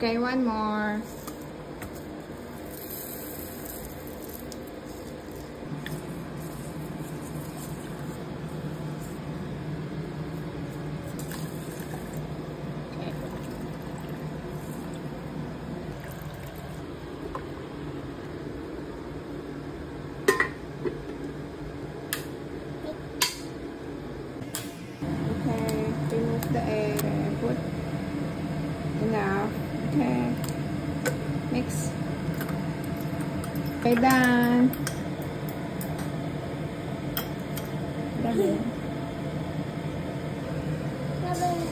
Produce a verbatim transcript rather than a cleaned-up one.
Okay, one more. The egg and put enough. Okay, mix. Okay, done. Done.